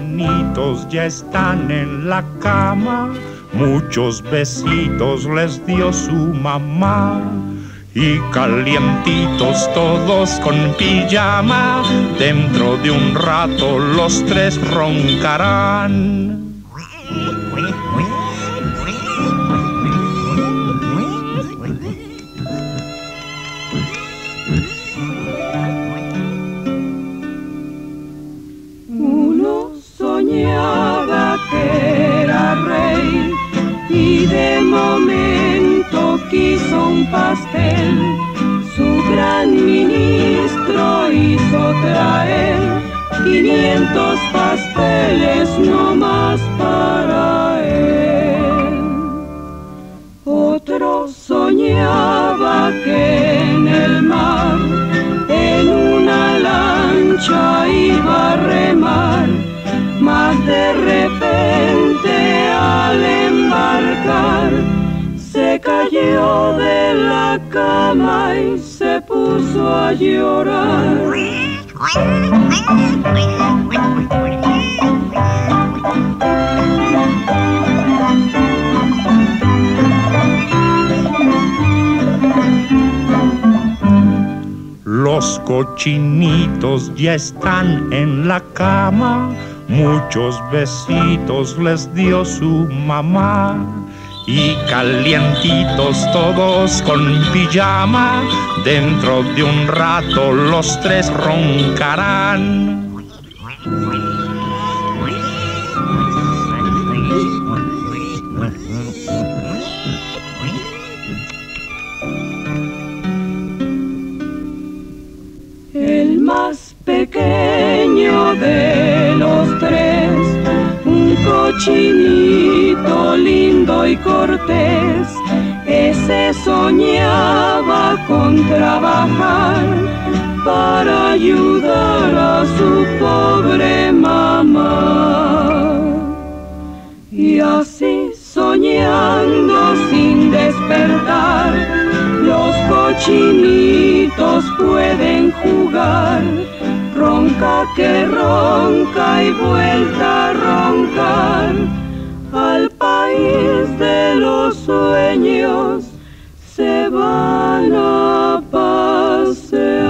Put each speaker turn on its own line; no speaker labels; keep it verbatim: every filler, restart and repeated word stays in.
cochinitos ya están en la cama, muchos besitos les dio su mamá. Y calientitos todos con pijama, dentro de un rato los tres roncarán.
Uno soñaba que era rey y de momento quiso un pastel. Su gran ministro hizo traer quinientos pasteles no más para él. Otro soñaba que en el mar, en una lancha iba a remar, mas de repente al embarcar se cayó de la cama y se puso a llorar.
Los cochinitos ya están en la cama, muchos besitos les dio su mamá. Y calientitos todos con pijama, dentro de un rato los tres roncarán.
El más pequeño de los tres, un cochinito lindo y cortés, ese soñaba con trabajar para ayudar a su pobre mamá. Y así soñando sin despertar, los cochinitos pueden jugar. Ronca que ronca y vuelta a roncar, al país de los sueños se van a pasear.